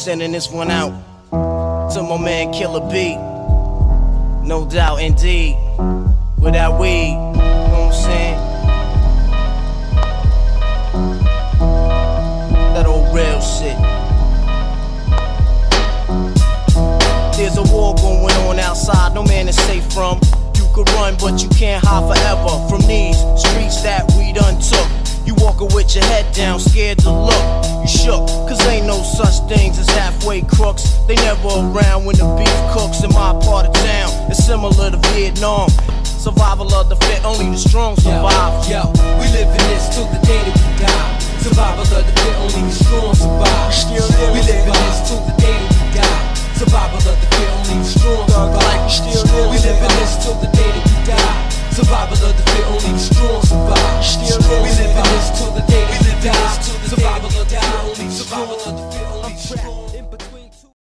sending this one out to my man Killer B. No doubt, indeed. Without weed, you know what I'm saying? That old real shit. There's a war going on outside, no man is safe from. You could run, but you can't hide forever from these streets that we done took. You walking with your head down, scared to look. You shook, cause ain't no such things as halfway crooks. They never around when the beef cooks in my part of town. It's similar to Vietnam. Survival of the fit, only the strong survive. Yo, we live in this till the day that we die. Survival of the fit, only the strong survive. We live in this till the day that we die. Survival of the fit, only the strong survive. We live in this till the day that we die. Survival of the fit, only the strong survive.